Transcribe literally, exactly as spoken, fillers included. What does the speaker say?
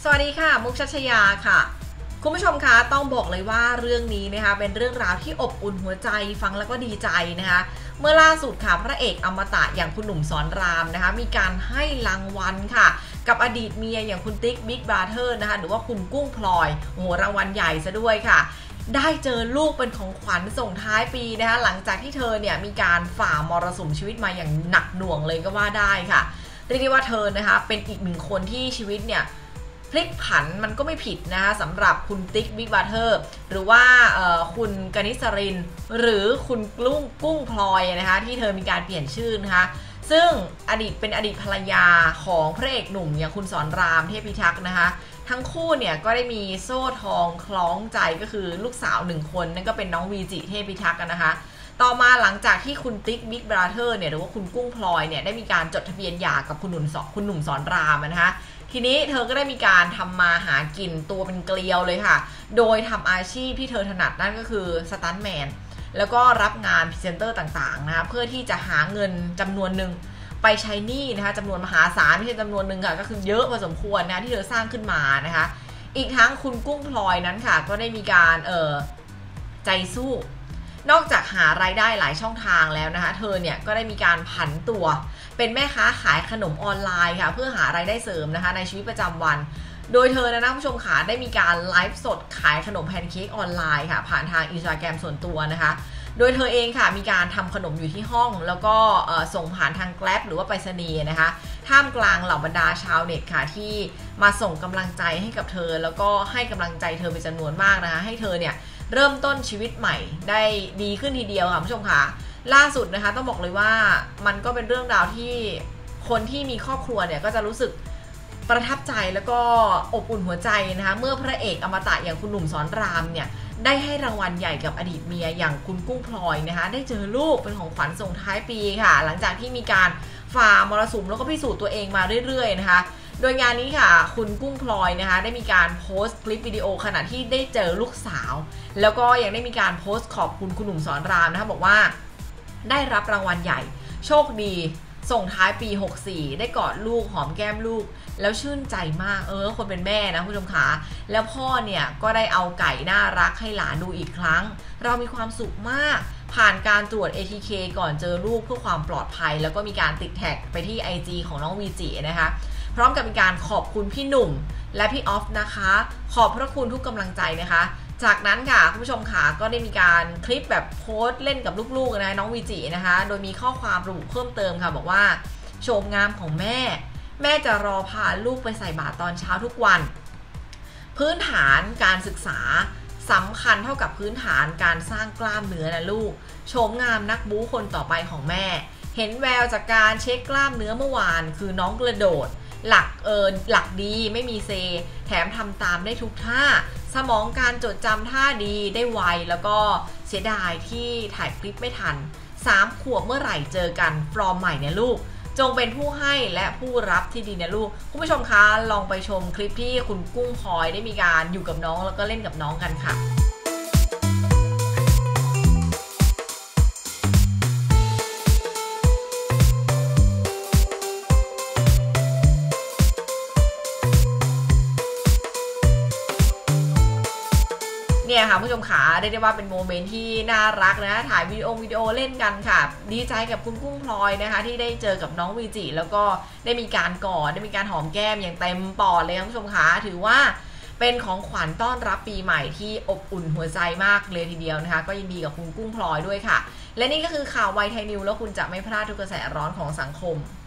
สวัสดีค่ะมุกชัชยาค่ะคุณผู้ชมคะต้องบอกเลยว่าเรื่องนี้นะคะเป็นเรื่องราวที่อบอุ่นหัวใจฟังแล้วก็ดีใจนะคะเมื่อล่าสุดค่ะพระเอกอมตะอย่างคุณหนุ่มสอนรามนะคะมีการให้รางวัลค่ะกับอดีตเมียอย่างคุณติ๊กบิ๊กบราเธอร์นะคะหรือว่าคุณกุ้งพลอยโอ้โหรางวัลใหญ่ซะด้วยค่ะได้เจอลูกเป็นของขวัญส่งท้ายปีนะคะหลังจากที่เธอเนี่ยมีการฝ่ามรสุมชีวิตมาอย่างหนักหน่วงเลยก็ว่าได้ค่ะเรียกได้ว่าเธอนะคะเป็นอีกหนึ่งคนที่ชีวิตเนี่ยพลิกผันมันก็ไม่ผิดนะคะสำหรับคุณติ๊กบิ๊กบราเธอร์หรือว่าคุณกนิษรินหรือคุณกุ้งกุ้งพลอยนะคะที่เธอมีการเปลี่ยนชื่อนะคะซึ่งอดีตเป็นอดีตภรรยาของพระเอกหนุ่มอย่างคุณสอนรามเทพิทักษ์นะคะทั้งคู่เนี่ยก็ได้มีโซ่ทองคล้องใจก็คือลูกสาวหนึ่งคนนั่นก็เป็นน้องวีจิเทพิทักษ์นะคะต่อมาหลังจากที่คุณติ๊กบิ๊กบราเธอร์เนี่ยหรือว่าคุณกุ้งพลอยเนี่ยได้มีการจดทะเบียนหย่ากับคุณหนุ่มสอนคุณหนุ่มสอนรามนะคะทีนี้เธอก็ได้มีการทำมาหากินตัวเป็นเกลียวเลยค่ะโดยทำอาชีพที่เธอถนัดนั่นก็คือสตันท์แมนแล้วก็รับงานพรีเซนเตอร์ต่างๆนะคะเพื่อที่จะหาเงินจำนวนหนึ่งไปใช้หนี้นะคะจำนวนมหาศาลไม่ใช่จำนวนหนึ่งค่ะก็คือเยอะพอสมควรนะที่เธอสร้างขึ้นมานะคะอีกทั้งคุณกุ้งพลอยนั้นค่ะก็ได้มีการเออใจสู้นอกจากหารายได้หลายช่องทางแล้วนะคะเธอเนี่ยก็ได้มีการผันตัวเป็นแม่ค้าขายขนมออนไลน์ค่ะเพื่อหารายได้เสริมนะคะในชีวิตประจำวันโดยเธอนะนะผู้ชมขาได้มีการไลฟ์สดขายขนมแพนเค้กออนไลน์ค่ะผ่านทางอินสตาแกรมส่วนตัวนะคะโดยเธอเองค่ะมีการทำขนมอยู่ที่ห้องแล้วก็ส่งผ่านทาง Grab หรือว่าไปรษณีย์นะคะท่ามกลางเหล่าบรรดาชาวเน็ตค่ะที่มาส่งกำลังใจให้กับเธอแล้วก็ให้กำลังใจเธอเป็นจำนวนมากนะคะให้เธอเนี่ยเริ่มต้นชีวิตใหม่ได้ดีขึ้นทีเดียวค่ะผู้ชมค่ะล่าสุดนะคะต้องบอกเลยว่ามันก็เป็นเรื่องราวที่คนที่มีครอบครัวเนี่ยก็จะรู้สึกประทับใจแล้วก็อบอุ่นหัวใจนะคะเมื่อพระเอกอมตะอย่างคุณหนุ่มสอนรามเนี่ยได้ให้รางวัลใหญ่กับอดีตเมียอย่างคุณกุ้งพลอยนะคะได้เจอลูกเป็นของขวัญส่งท้ายปีค่ะหลังจากที่มีการฝ่ามรสุมแล้วก็พิสูจน์ตัวเองมาเรื่อยๆนะคะโดยงานนี้ค่ะคุณกุ้งพลอยนะคะได้มีการโพสต์คลิปวิดีโอขณะที่ได้เจอลูกสาวแล้วก็ยังได้มีการโพสต์ขอบคุณคุณหนุ่มสอนรามนะคะบอกว่าได้รับรางวัลใหญ่โชคดีส่งท้ายปีหกสี่ได้กอดลูกหอมแก้มลูกแล้วชื่นใจมากเออคนเป็นแม่นะผู้ชมขาแล้วพ่อเนี่ยก็ได้เอาไก่น่ารักให้หลานดูอีกครั้งเรามีความสุขมากผ่านการตรวจ เอ ที เค ก่อนเจอลูกเพื่อความปลอดภัยแล้วก็มีการติดแท็กไปที่ ไอ จี ของน้องวีจินะคะพร้อมกับมีการขอบคุณพี่หนุ่มและพี่ออฟนะคะขอบพระคุณทุกกำลังใจนะคะจากนั้นค่ะคุณผู้ชมค่ะก็ได้มีการคลิปแบบโพสต์เล่นกับลูกๆนะน้องวีจินะคะโดยมีข้อความระบุเพิ่มเติมค่ะบอกว่าโฉมงามของแม่แม่จะรอพาลูกไปใส่บาตรตอนเช้าทุกวันพื้นฐานการศึกษาสำคัญเท่ากับพื้นฐานการสร้างกล้ามเนื้อนะลูกโฉมงามนักบู๊คนต่อไปของแม่เห็นแววจากการเช็คกล้ามเนื้อเมื่อวานคือน้องกระโดดหลักเออหลักดีไม่มีเซแถมทำตามได้ทุกท่าสมองการจดจำท่าดีได้ไวแล้วก็เสียดายที่ถ่ายคลิปไม่ทันสามขวบเมื่อไหร่เจอกันฟอร์มใหม่เนี่ยลูกจงเป็นผู้ให้และผู้รับที่ดีนะลูกคุณผู้ชมคะลองไปชมคลิปที่คุณกุ้งพลอยได้มีการอยู่กับน้องแล้วก็เล่นกับน้องกันค่ะเนี่ยค่ะผู้ชมขาได้ได้ว่าเป็นโมเมนต์ที่น่ารักนะถ่ายวิดีโอวิดีโอเล่นกันค่ะดีใจกับคุณกุ้งพลอยนะคะที่ได้เจอกับน้องวีจิแล้วก็ได้มีการกอดได้มีการหอมแก้มอย่างเต็มปอดเลยค่ะผู้ชมขาถือว่าเป็นของขวัญต้อนรับปีใหม่ที่อบอุ่นหัวใจมากเลยทีเดียวนะคะก็ยินดีกับคุณกุ้งพลอยด้วยค่ะและนี่ก็คือข่าวไวไทยนิวแล้วคุณจะไม่พลาดทุกกระแสร้อนของสังคม